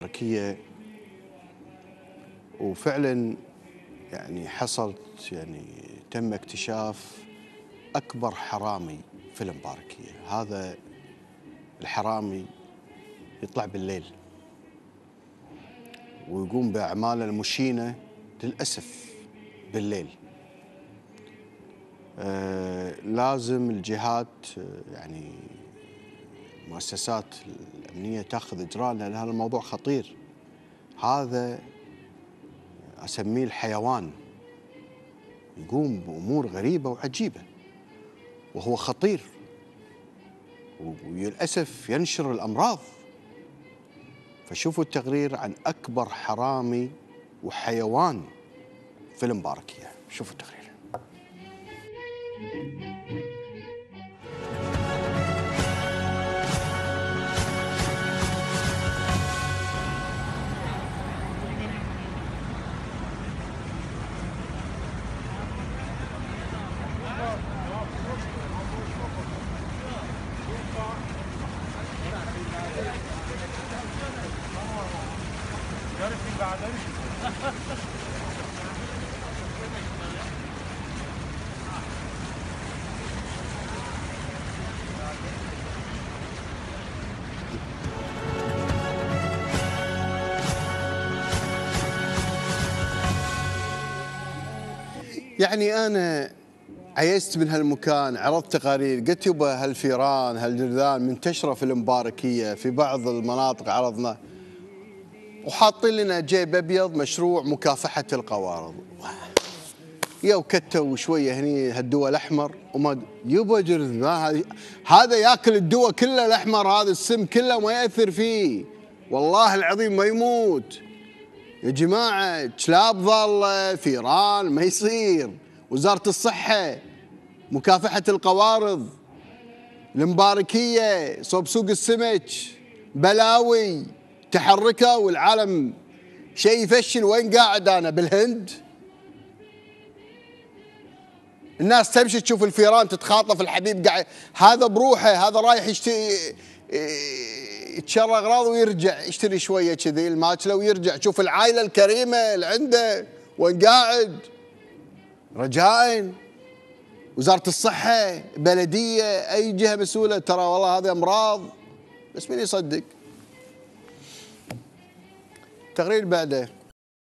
المباركية، وفعلا يعني حصلت تم اكتشاف أكبر حرامي في المباركية. هذا الحرامي يطلع بالليل ويقوم بأعماله المشينة للأسف بالليل. لازم الجهات المؤسسات الأمنية تأخذ إجراء، لأن هذا الموضوع خطير. هذا أسميه الحيوان، يقوم بأمور غريبة وعجيبة وهو خطير، وللأسف ينشر الأمراض. فشوفوا التقرير عن أكبر حرامي وحيوان في المباركية. شوفوا التقرير. أنا عيست من هالمكان، عرضت تقارير، قلت يبا هالفيران هالجرذان منتشرة في المباركية، في بعض المناطق عرضنا، وحاطين لنا جيب أبيض مشروع مكافحة القوارض. يا وكتوا شوية هني هالدواء الأحمر وما يبا جرذان، هذا ياكل الدواء كله الأحمر، هذا السم كله ما يأثر فيه، والله العظيم ما يموت. يا جماعة كلاب ضالة، فيران، ما يصير. وزارة الصحة، مكافحة القوارض، المباركية، صوب سوق السمك، بلاوي تحركه والعالم شيء يفشل. وين قاعد أنا؟ بالهند؟ الناس تمشي تشوف الفيران تتخاطف، الحبيب قاعد هذا بروحه، هذا رايح يتشرى اغراض ويرجع يشتري شويه كذي الماكله ويرجع. شوف العائله الكريمه اللي عنده وين قاعد. رجاء وزاره الصحه، بلديه، اي جهه مسؤوله، ترى والله هذه امراض، بس مين يصدق؟ التقرير بعده.